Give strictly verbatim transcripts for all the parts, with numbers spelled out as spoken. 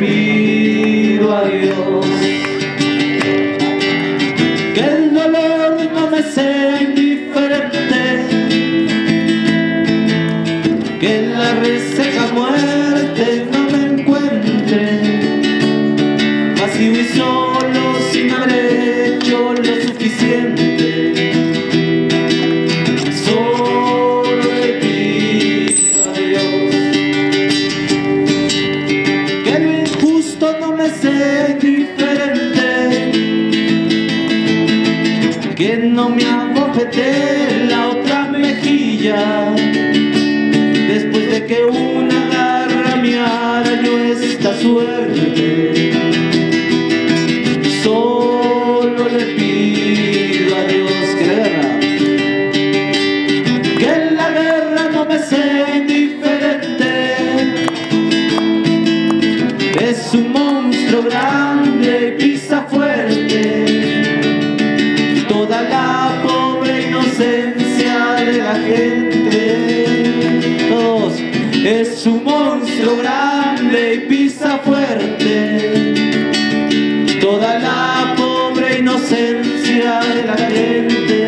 pido a Dios que el dolor no me sea indiferente, que la reseca muerte no me encuentre vacío y solo sin haber hecho lo suficiente. Solo le pido a Dios que lo injusto no me sea indiferente, que no me abofetee la otra mejilla después de que una garra me hará yo esta suerte. Solo le pido a Dios que la guerra, que la guerra no me sea indiferente. Es un monstruo grande y pisa fuerte toda la pobre inocencia de la gente. Todos. Es un monstruo grande y pisa fuerte toda la pobre inocencia de la gente.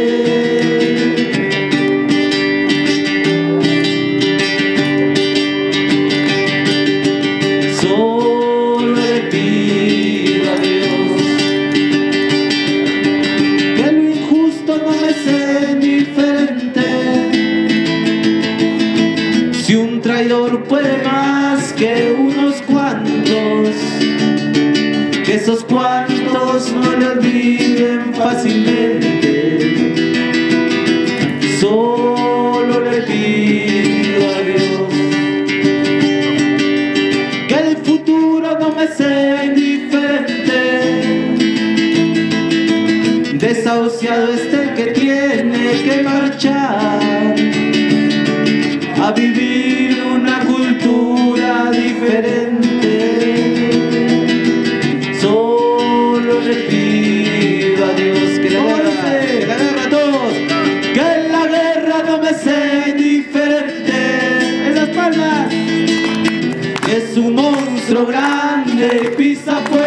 Solo le pido a Dios que lo injusto no me sea indiferente. Si un traidor puede más que unos cuantos, que esos cuantos no le olviden fácilmente. Solo le pido a Dios que el futuro no me sea indiferente. Desahuciado está el que tiene que marchar a vivir una cultura diferente. Solo le pido a Dios que la guerra, que la guerra a todos, que la guerra no me sea indiferente. En las palmas. Es un monstruo grande y pisa fuerte